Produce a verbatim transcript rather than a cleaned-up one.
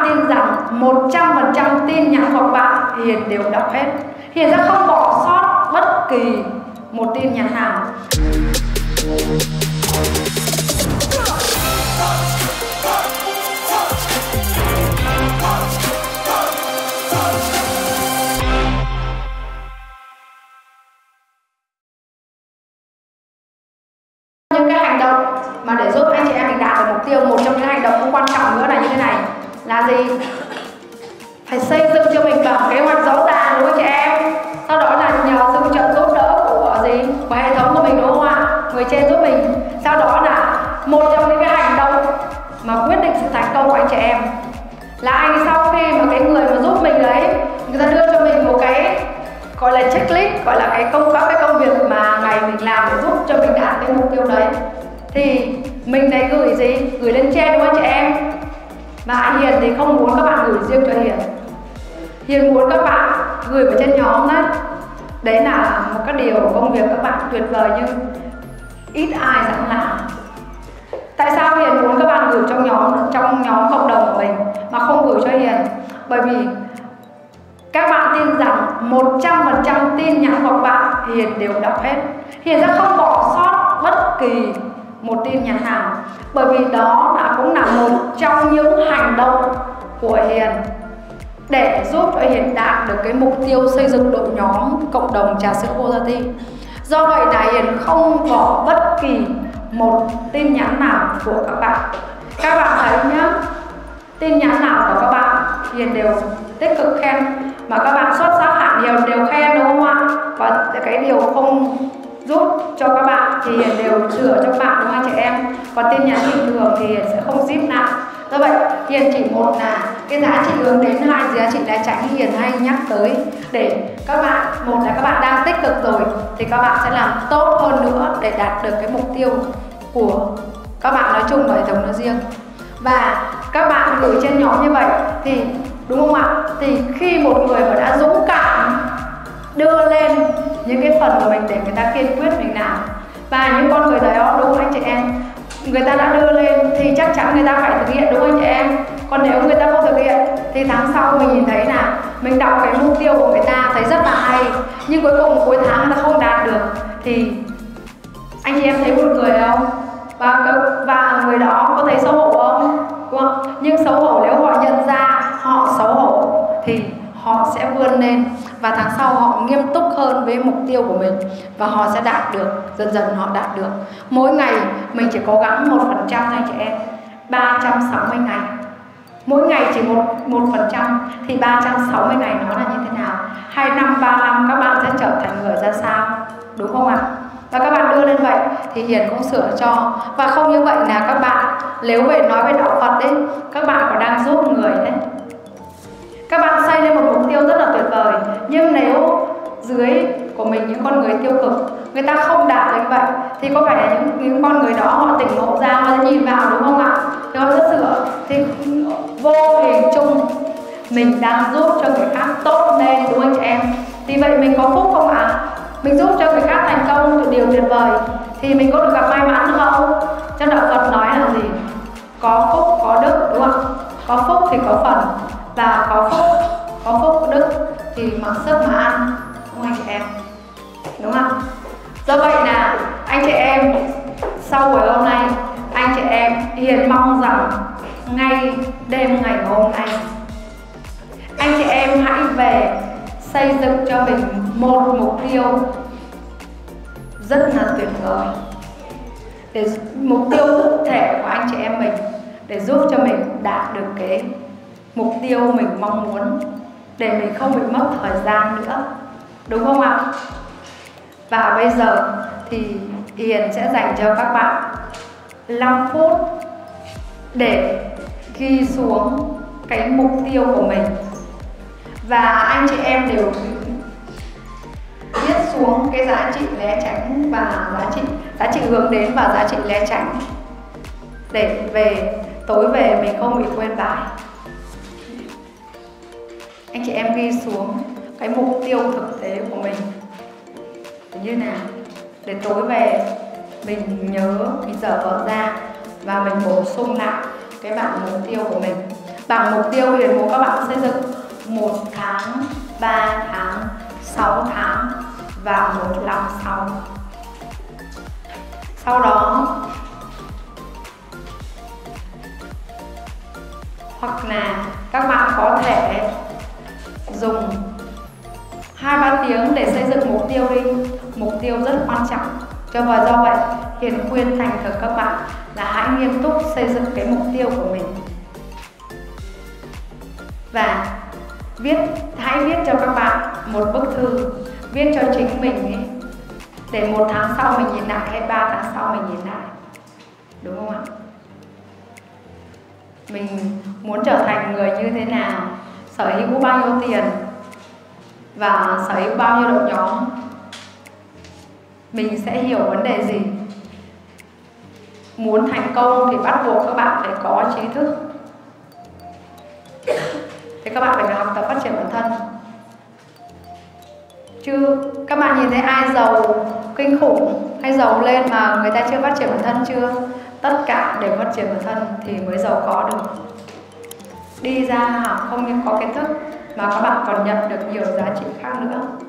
tin rằng một trăm phần trăm tin nhắn của các bạn Hiền đều đọc hết. Hiền sẽ không bỏ sót bất kỳ một tin nhắn nào. Những cái hành động mà để giúp anh chị em mình đạt được mục tiêu, một trong những hành động cũng quan trọng nữa là như thế này, là gì? Phải xây dựng cho mình bảng kế hoạch rõ ràng, đúng không chị em? Sau đó là nhờ sự trợ giúp đỡ của gì? Của hệ thống của mình, đúng không ạ? Người trên giúp mình. Sau đó là một trong những cái hành động mà quyết định sự thành công của anh chị em là anh sau khi mà cái người mà giúp mình đấy, người ta đưa cho mình một cái gọi là checklist, gọi là cái công các cái công việc mà ngày mình làm để giúp cho mình đạt cái mục tiêu đấy, thì mình lại gửi gì? Gửi lên trên, đúng không chị em? Và Hiền thì không muốn các bạn gửi riêng cho Hiền. Hiền muốn các bạn gửi vào trên nhóm đấy. Đấy là một cái điều công việc các bạn tuyệt vời nhưng ít ai dám làm. Tại sao Hiền muốn các bạn gửi trong nhóm trong nhóm cộng đồng của mình mà không gửi cho Hiền? Bởi vì các bạn tin rằng một trăm phần trăm tin nhắn của các bạn Hiền đều đọc hết. Hiền sẽ không bỏ sót bất kỳ một tin nhắn nào. Bởi vì đó là cũng là một trong những hành động của Hiền để giúp cho Hiền đạt được cái mục tiêu xây dựng đội nhóm cộng đồng trà sữa vô gia ti. Do vậy là Hiền không bỏ bất kỳ một tin nhắn nào của các bạn. Các bạn thấy nhá, tin nhắn nào của các bạn Hiền đều tích cực khen, mà các bạn xuất sắc hẳn Hiền đều khen, đúng không ạ? Và cái điều không giúp cho các bạn thì Hiền đều sửa cho các bạn, đúng không chị em? Còn tin nhắn bình thường thì Hiền sẽ không zip lại. Do vậy Hiền chỉ một là cái giá trị hướng đến, hai giá trị né tránh Hiền hay nhắc tới để các bạn, một là các bạn đang tích cực rồi thì các bạn sẽ làm tốt hơn nữa để đạt được cái mục tiêu của các bạn nói chung và hệ thống nói riêng. Và các bạn gửi trên nhóm như vậy thì đúng không ạ? Thì khi một người mà đã dũng cảm đưa lên những cái phần của mình để người ta kiên quyết mình làm, và những con người đó, đúng không anh chị em, người ta đã đưa lên thì chắc chắn người ta phải thực hiện, đúng không anh chị em? Còn nếu người ta không thực hiện thì tháng sau mình nhìn thấy là mình đọc cái mục tiêu của người ta thấy rất là hay, nhưng cuối cùng cuối tháng người ta không đạt được thì anh chị em thấy buồn cười không? Và, và người đó có thấy xấu hổ không? Đúng không? Nhưng xấu hổ nếu họ nhận ra họ xấu hổ thì họ sẽ vươn lên và tháng sau họ nghiêm túc hơn với mục tiêu của mình và họ sẽ đạt được, dần dần họ đạt được. Mỗi ngày mình chỉ cố gắng một phần trăm thôi chị em, ba trăm sáu mươi ngày. Mỗi ngày chỉ một một phần trăm thì ba trăm sáu mươi ngày nó là như thế nào? Hai năm, ba năm các bạn sẽ trở thành người ra sao? Đúng không ạ? Và các bạn đưa lên vậy thì Hiền cũng sửa cho. Và không như vậy là các bạn, nếu về nói về đạo Phật đấy, các bạn còn đang giúp người đấy. Các bạn xây lên một mục tiêu rất là tuyệt vời, nhưng nếu dưới của mình những con người tiêu cực, người ta không đạt được vậy thì có phải là những, những con người đó họ tỉnh ngộ ra, họ nhìn vào, đúng không ạ? Thì họ sẽ sửa. Thì vô hình chung mình đang giúp cho người khác tốt lên, đúng không chị em? Vì vậy mình có phúc không ạ? Mình giúp cho người khác thành công một điều tuyệt vời thì mình có được gặp may mắn không? Trong đạo Phật nói là gì? Có phúc có đức, đúng không? Có phúc thì có phần, và có phúc có phúc có đức thì mặc sức mà ăn, đúng không anh chị em? Đúng không? Do vậy là anh chị em sau buổi hôm nay, anh chị em Hiền mong rằng ngay đêm ngày hôm nay anh chị em hãy về xây dựng cho mình một mục tiêu rất là tuyệt vời, để mục tiêu cụ thể của anh chị em mình để giúp cho mình đạt được cái mục tiêu mình mong muốn, để mình không bị mất thời gian nữa, đúng không ạ? Và bây giờ thì Hiền sẽ dành cho các bạn năm phút để ghi xuống cái mục tiêu của mình, và anh chị em đều viết xuống cái giá trị né tránh và giá trị giá trị hướng đến và giá trị né tránh, để về tối về mình không bị quên bài. Anh chị em ghi xuống cái mục tiêu thực tế của mình như nào, để tối về mình nhớ, mình dở vở ra và mình bổ sung lại cái bảng mục tiêu của mình. Bảng mục tiêu Huyền muốn các bạn xây dựng một tháng, ba tháng, sáu tháng và một năm sau. Sau đó hoặc là các bạn có thể dùng hai ba tiếng để xây dựng mục tiêu đi. Mục tiêu rất quan trọng. Cho và do vậy Hiền khuyên thành thực các bạn là hãy nghiêm túc xây dựng cái mục tiêu của mình. Và viết, hãy viết cho các bạn một bức thư, viết cho chính mình ấy, để một tháng sau mình nhìn lại hay ba tháng sau mình nhìn lại. Đúng không ạ? Mình muốn trở thành người như thế nào, sở hữu bao nhiêu tiền và sở hữu bao nhiêu đội nhóm, mình sẽ hiểu vấn đề gì. Muốn thành công thì bắt buộc các bạn phải có trí thức. Thì các bạn phải học tập phát triển bản thân. Chứ các bạn nhìn thấy ai giàu kinh khủng hay giàu lên mà người ta chưa phát triển bản thân chưa? Tất cả đều phát triển bản thân thì mới giàu có được. Đi ra học không những có kiến thức mà các bạn còn nhận được nhiều giá trị khác nữa.